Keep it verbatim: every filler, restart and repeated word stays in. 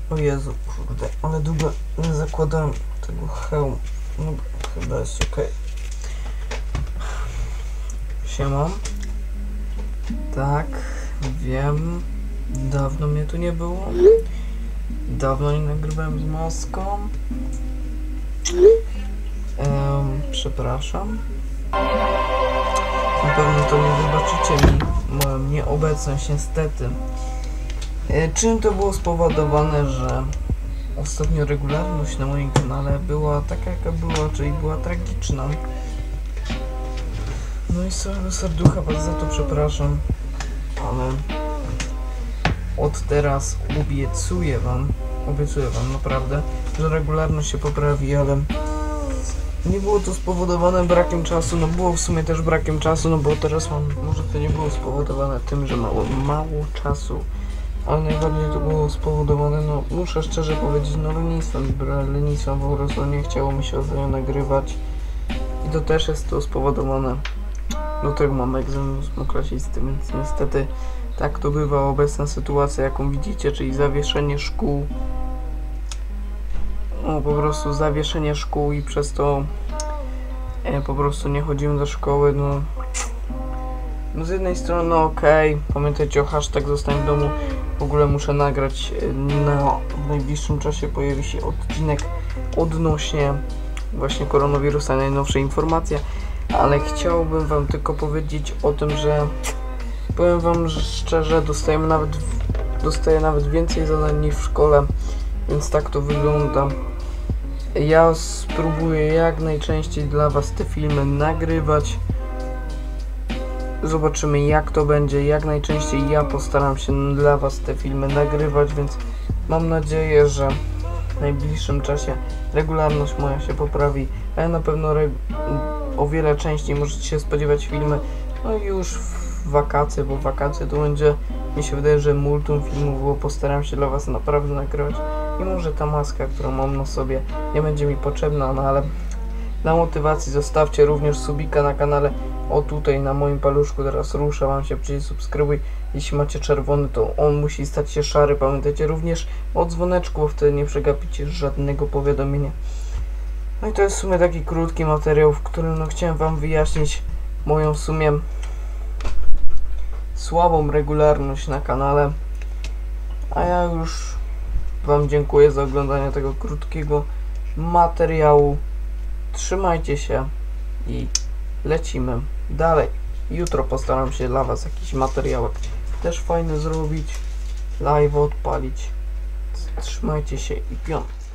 O Jezu, kurde, ale długo nie zakładałem tego hełmu. No, chyba jest ok. Siema. Tak, wiem. Dawno mnie tu nie było. Dawno nie nagrywałem z maską. Um, przepraszam. Na pewno to nie wybaczycie mi moją nieobecność, niestety. E, czym to było spowodowane, że ostatnio regularność na moim kanale była taka, jaka była, czyli była tragiczna. No i z całego serducha bardzo za to przepraszam, ale od teraz obiecuję wam, obiecuję wam naprawdę, że regularność się poprawi, ale nie było to spowodowane brakiem czasu, no było w sumie też brakiem czasu, no bo teraz mam, może to nie było spowodowane tym, że mało, mało czasu, ale najbardziej to było spowodowane, no muszę szczerze powiedzieć, no lenistwem, lenistwem po prostu nie chciało mi się ostatnio nagrywać i to też jest to spowodowane. Do tego mam egzamin ósmoklasisty, więc niestety tak to bywa obecna sytuacja, jaką widzicie, czyli zawieszenie szkół. No po prostu zawieszenie szkół i przez to e, po prostu nie chodzimy do szkoły, no. No z jednej strony no okej, okay. Pamiętajcie o hashtag zostań w domu. W ogóle muszę nagrać na w najbliższym czasie pojawi się odcinek odnośnie właśnie koronawirusa, najnowsze informacje. Ale chciałbym wam tylko powiedzieć o tym, że powiem wam że szczerze, dostajemy nawet, dostaję nawet więcej zadań niż w szkole, więc tak to wygląda. Ja spróbuję jak najczęściej dla was te filmy nagrywać. Zobaczymy jak to będzie, jak najczęściej ja postaram się dla was te filmy nagrywać, więc mam nadzieję, że w najbliższym czasie regularność moja się poprawi, a ja na pewno o wiele częściej możecie się spodziewać filmy, no i już w wakacje, bo wakacje to będzie, mi się wydaje, że multum filmów, bo postaram się dla was naprawdę nagrywać i może ta maska, którą mam na sobie, nie będzie mi potrzebna, no ale dla motywacji zostawcie również subika na kanale, o tutaj na moim paluszku teraz rusza wam się przycisk subskrybuj, jeśli macie czerwony to on musi stać się szary, pamiętajcie również o dzwoneczku, bo wtedy nie przegapicie żadnego powiadomienia. No i to jest w sumie taki krótki materiał, w którym no chciałem wam wyjaśnić moją w sumie słabą regularność na kanale. A ja już wam dziękuję za oglądanie tego krótkiego materiału. Trzymajcie się i lecimy dalej. Jutro postaram się dla was jakiś materiałek też fajny zrobić, live odpalić. Trzymajcie się i pion.